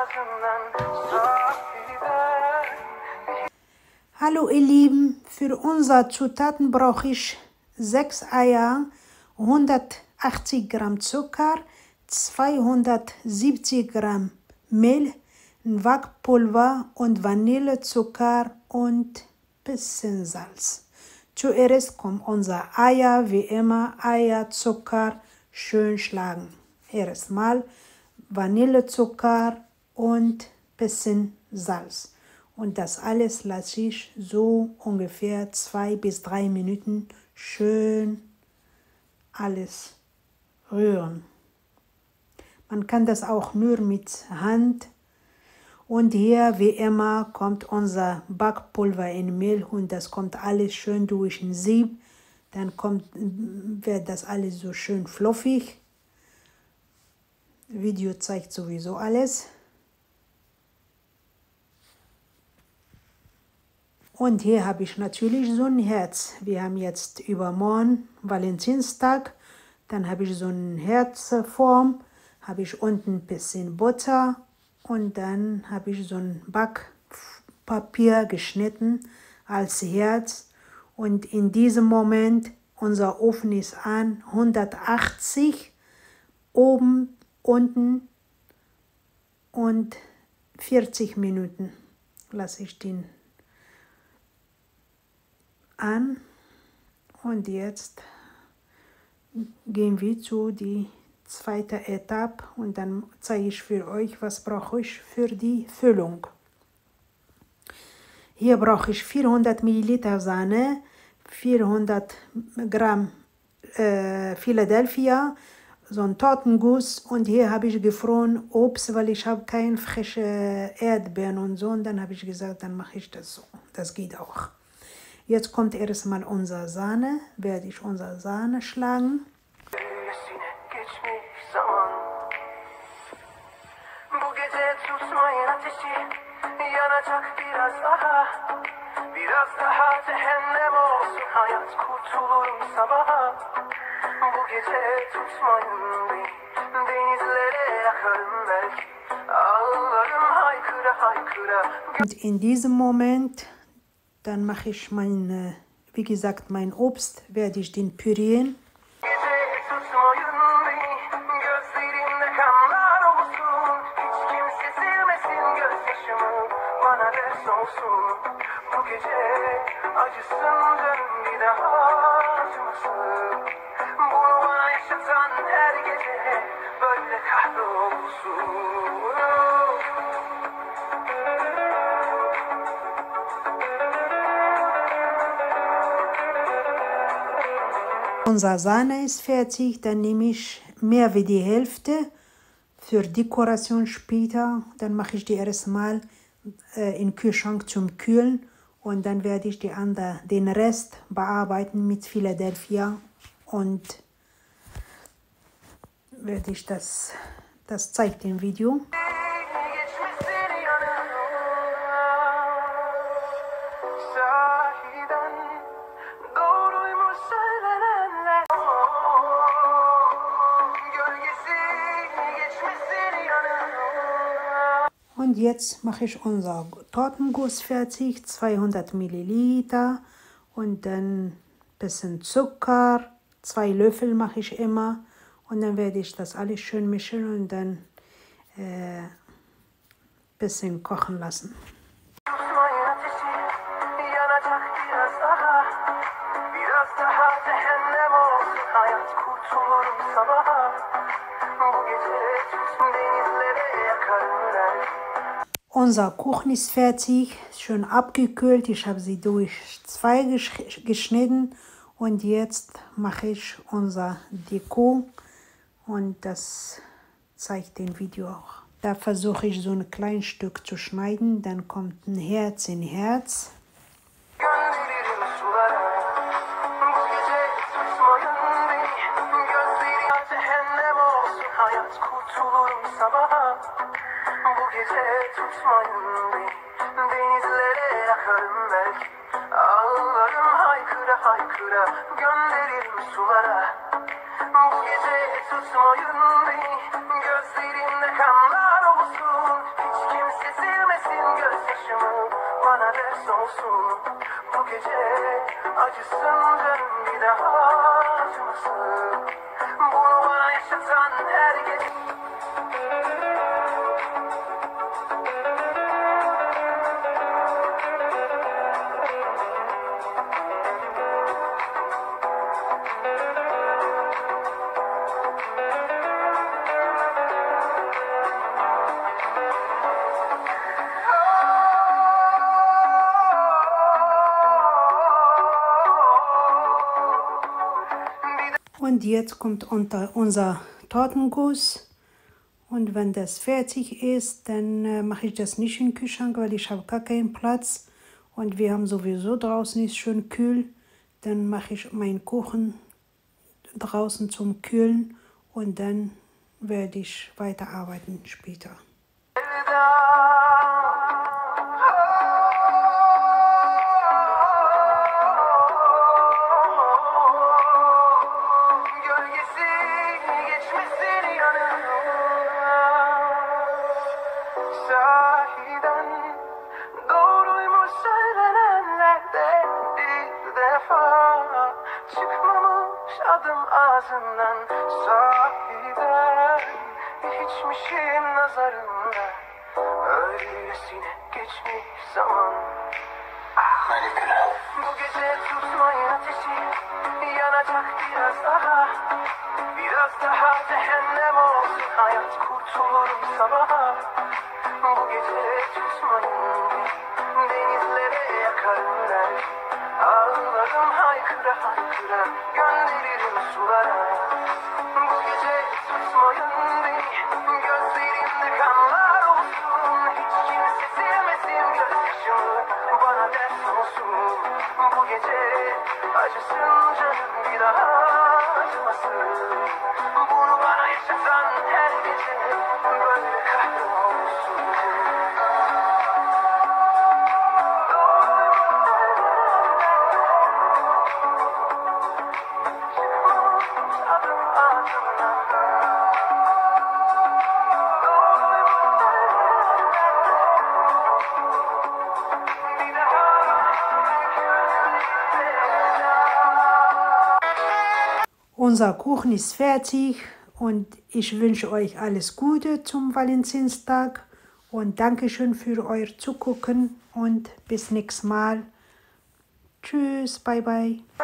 Hallo ihr Lieben, für unsere Zutaten brauche ich 6 Eier, 180 Gramm Zucker, 270 Gramm Mehl, ein Backpulver und Vanillezucker und bisschen Salz. Zuerst kommt unser Eier, wie immer Eier, Zucker schön schlagen. Erstmal Vanillezucker und bisschen Salz. Und das alles lasse ich so ungefähr 2 bis 3 Minuten schön alles rühren. Man kann das auch nur mit Hand. Und hier, wie immer, kommt unser Backpulver in Mehl und das kommt alles schön durch ein Sieb. Dann wird das alles so schön fluffig. Video zeigt sowieso alles. Und hier habe ich natürlich so ein Herz. Wir haben jetzt übermorgen Valentinstag. Dann habe ich so eine Herzform. Habe ich unten ein bisschen Butter. Und dann habe ich so ein Backpapier geschnitten als Herz. Und in diesem Moment, unser Ofen ist an 180, oben, unten und 40 Minuten lasse ich den an. Und jetzt gehen wir zu die zweite Etappe und dann zeige ich für euch, was brauche ich für die Füllung. Hier brauche ich 400 Milliliter Sahne, 400 Gramm Philadelphia, so ein Tortenguss und hier habe ich gefroren Obst, weil ich habe keine frische Erdbeeren und so und dann habe ich gesagt, dann mache ich das so. Das geht auch. Jetzt kommt erstmal unsere Sahne, werde ich unsere Sahne schlagen. Und in diesem Moment, dann mache ich wie gesagt, mein Obst, werde ich den pürieren. Unsere Sahne ist fertig, dann nehme ich mehr wie die Hälfte für Dekoration später. Dann mache ich die erstmal in den Kühlschrank zum Kühlen und dann werde ich den Rest bearbeiten mit Philadelphia und werde ich das zeigt im Video. Und jetzt mache ich unser Tortenguss fertig, 200 Milliliter und dann ein bisschen Zucker, 2 Löffel mache ich immer und dann werde ich das alles schön mischen und dann ein bisschen kochen lassen. Unser Kuchen ist fertig, schön abgekühlt. Ich habe sie durch 2 geschnitten und jetzt mache ich unser Deko und das zeigt den Video auch. Da versuche ich so ein kleines Stück zu schneiden, dann kommt ein Herz in Herz. haykıra gönderirim sulara. Bu gece tutmayın beni, gözlerimde kanlar olsun. Hiç kimse silmesin gözyaşımı, bana ders olsun. Bu gece acısın canım bir daha acımasın. Bunu bana yaşatan her gece. Und jetzt kommt unser Tortenguss. Und wenn das fertig ist, dann mache ich das nicht in den Kühlschrank, weil ich habe gar keinen Platz. Und wir haben sowieso draußen ist schön kühl. Dann mache ich meinen Kuchen draußen zum Kühlen und dann werde ich weiterarbeiten später. Sahiden doğruymuş söylenenlerde bir defa çıkmamış adım ağzından. Sahiden hiçmişim nazarında, öylesine geçmiş zaman. Bu gece tutmayın ateşi, yanacak biraz daha. Biraz daha cehennem olsun hayat, kurtulurum sabaha. Bu gece tutmayın beni, denizlere yakarım der. Ağlarım haykıra haykıra, gönderirim sulara. Bu gece tutmayın beni, gözlerimde kanlar olsun. Hiç kimse silmesin gözyaşımı, bana ders olsun. Bu gece acısın canım bir daha acımasın. Bunu bana yaşatan her gece böyle kahrolsun. Unser Kuchen ist fertig und ich wünsche euch alles Gute zum Valentinstag und Dankeschön für euer Zugucken und bis nächstes Mal. Tschüss, bye bye.